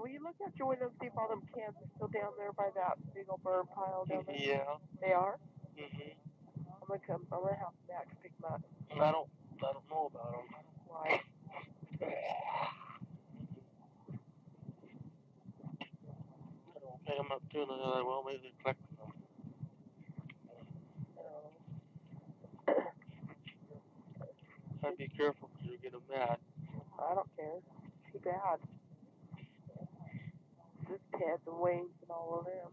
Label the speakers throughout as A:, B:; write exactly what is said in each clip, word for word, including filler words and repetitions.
A: will you look out your window and see if all them cans are still down there by that big old burn pile down there?
B: Yeah.
A: They are?
B: Mhm.
A: I'm gonna come. I'm gonna have Max pick them up.
B: I don't. I don't know about them.
A: Why?
B: I don't think I'm not doing another. Well, maybe they're collecting them.
A: No.
B: I'd be careful because you'll get them mad.
A: I don't care. Too bad. This Ted, the Waynes, and all of them.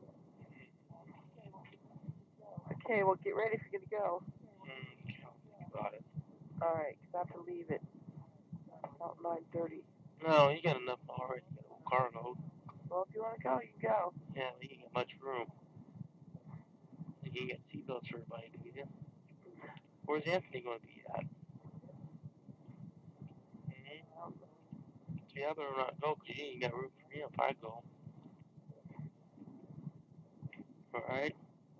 A: Okay, well, get ready if you're gonna go.
B: Mm, okay, I'll think about it.
A: All right, 'cause I have to leave at about nine thirty.
B: No, you got enough already. You got a whole cargo.
A: Well, if you want to go, you can go.
B: Yeah, you can get much room. You can get seatbelts for everybody, do you? Where's Anthony going to be at? Mm-hmm. See, I better not go because you ain't got room for me if I go. Alright?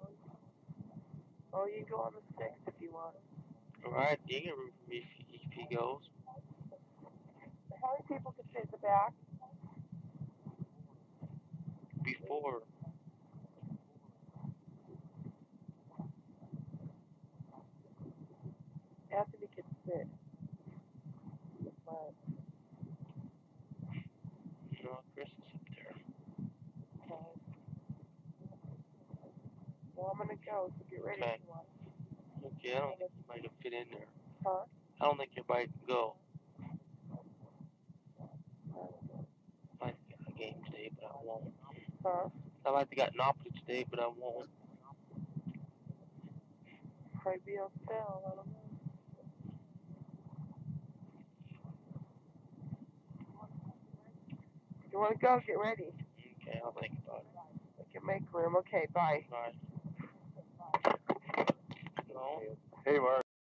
A: Oh, you can go on the sixth if you want.
B: Alright, you ain't got room for me if he, if he goes.
A: How many people can fit in the back?
B: Before.
A: Anthony can sit. But,
B: No, Chris is up there.
A: okay. Well, I'm gonna go, so get ready
B: Okay.
A: if you want.
B: Okay, I don't think you might have fit in there.
A: Huh?
B: I don't think everybody can go. I like to got a game today, but I won't.
A: Huh?
B: I like to got an opera today, but I won't.
A: Probably be on sale. I don't know. If you want to go, get ready.
B: Okay, I'll think about it.
A: I can make room. Okay, bye.
B: Bye. No.
A: Hey, Mark.